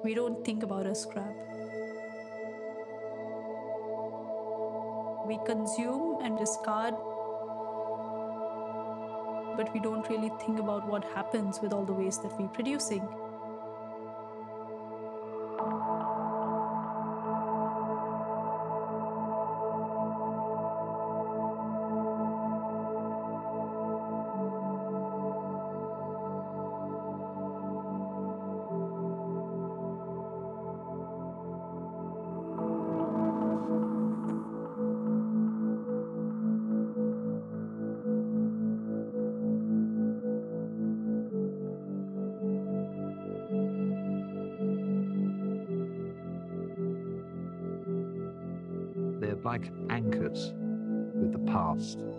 we don't think about as scrap. We consume and discard, but we don't really think about what happens with all the waste that we're producing. They're like anchors with the past.